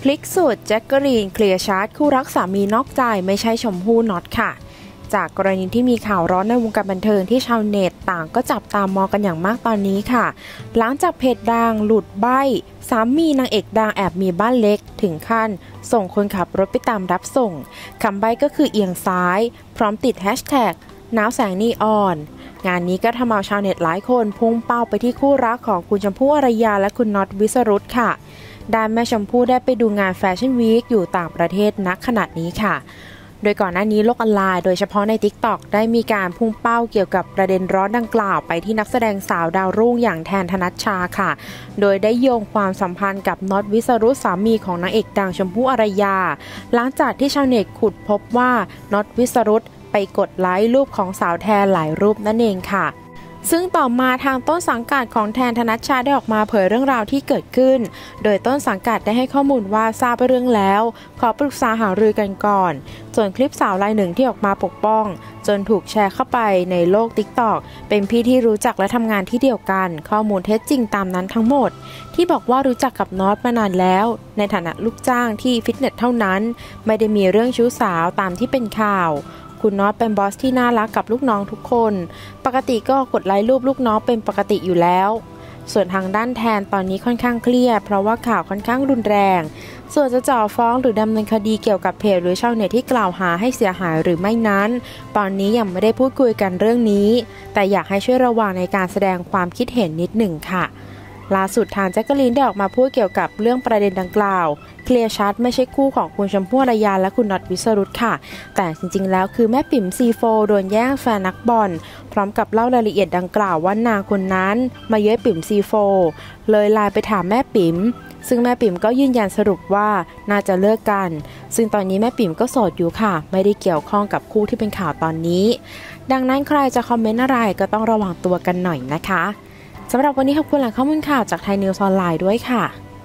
พลิกสูตรแจ็คเกอรีนเคลียร์ชัดคู่รักสามีนอกใจไม่ใช่ชมพู่น็อตค่ะจากกรณีที่มีข่าวร้อนในวงการบันเทิงที่ชาวเน็ตต่างก็จับตามองกันอย่างมากตอนนี้ค่ะหลังจากเพจดังหลุดใบ้สามีนางเอกดังแอบมีบ้านเล็กถึงขั้นส่งคนขับรถไปตามรับส่งคำใบ้ก็คือเอียงซ้ายพร้อมติดแฮชแท็กน้าวแสงนีออนงานนี้ก็ทำเอาชาวเน็ตหลายคนพุ่งเป้าไปที่คู่รักของคุณชมพู่อารยาและคุณน็อตวิสรุตค่ะด้านแม่ชมพู่ได้ไปดูงานแฟชั่นวีคอยู่ต่างประเทศณขณะนี้ค่ะโดยก่อนหน้านี้โลกออนไลน์โดยเฉพาะใน TikTok ได้มีการพุ่งเป้าเกี่ยวกับประเด็นร้อนดังกล่าวไปที่นักแสดงสาวดาวรุ่งอย่างแทนธนัชชาค่ะโดยได้โยงความสัมพันธ์กับน็อตวิสรุตสามีของนางเอกดังชมพู่อารยาหลังจากที่ชาวเน็ตขุดพบว่าน็อตวิสรุตไปกดไลค์รูปของสาวแทนหลายรูปนั่นเองค่ะซึ่งต่อมาทางต้นสังกัดของแทนธนัชชาได้ออกมาเผยเรื่องราวที่เกิดขึ้นโดยต้นสังกัดได้ให้ข้อมูลว่าทราบเรื่องแล้วขอปรึกษาหารือกันก่อนส่วนคลิปสาวรายหนึ่งที่ออกมาปกป้องจนถูกแชร์เข้าไปในโลก TikTok เป็นพี่ที่รู้จักและทำงานที่เดียวกันข้อมูลเท็จจริงตามนั้นทั้งหมดที่บอกว่ารู้จักกับน็อตมานานแล้วในฐานะลูกจ้างที่ฟิตเนสเท่านั้นไม่ได้มีเรื่องชู้สาวตามที่เป็นข่าวคุณน็อตเป็นบอสที่น่ารักกับลูกน้องทุกคนปกติก็กดไลค์รูปลูกน้องเป็นปกติอยู่แล้วส่วนทางด้านแทนตอนนี้ค่อนข้างเครียดเพราะว่าข่าวค่อนข้างรุนแรงส่วนจะจ่อฟ้องหรือดำเนินคดีเกี่ยวกับเพจหรือชาวเน็ตที่กล่าวหาให้เสียหายหรือไม่นั้นตอนนี้ยังไม่ได้พูดคุยกันเรื่องนี้แต่อยากให้ช่วยระวังในการแสดงความคิดเห็นนิดหนึ่งค่ะล่าสุดทางแจ็คเกอรีนได้ออกมาพูดเกี่ยวกับเรื่องประเด็นดังกล่าวเคลียร์ชัดไม่ใช่คู่ของคุณชมพู่อารยาและคุณน็อตวิสรุตค่ะแต่จริงๆแล้วคือแม่ปิ๋มซีโฟโดนแย่งแฟนนักบอลพร้อมกับเล่ารายละเอียดดังกล่าวว่านางคนนั้นมาเย้ยปิ๋มซีโฟเลยไลน์ไปถามแม่ปิ๋มซึ่งแม่ปิ๋มก็ยืนยันสรุปว่าน่าจะเลิกกันซึ่งตอนนี้แม่ปิ๋มก็โสดอยู่ค่ะไม่ได้เกี่ยวข้องกับคู่ที่เป็นข่าวตอนนี้ดังนั้นใครจะคอมเมนต์อะไรก็ต้องระวังตัวกันหน่อยนะคะสำหรับวันนี้ขอบคุณแหล่งข้อมูลข่าวจากไทยนิวส์ออนไลน์ด้วยค่ะ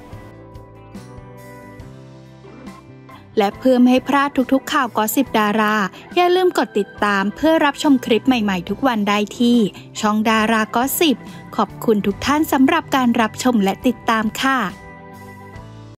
และเพื่อไม่ให้พลาดทุกๆข่าวกอสซิปดาราอย่าลืมกดติดตามเพื่อรับชมคลิปใหม่ๆทุกวันได้ที่ช่องดารากอสซิปขอบคุณทุกท่านสำหรับการรับชมและติดตามค่ะ